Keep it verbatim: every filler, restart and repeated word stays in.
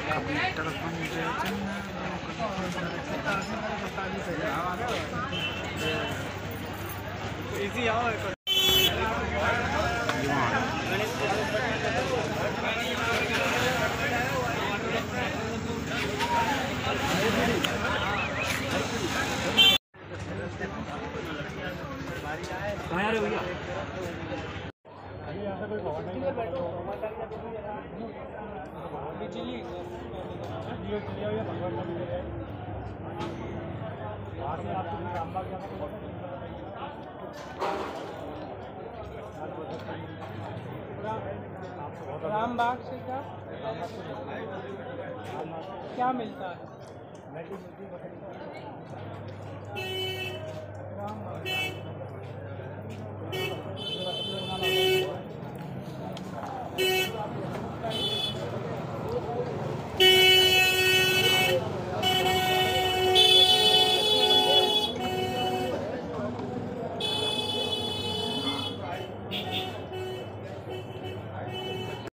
कभी तड़पन दे इजी आओ कहाँ आ रहे भैया? रामबाग से क्या क्या मिलता है? रामबाग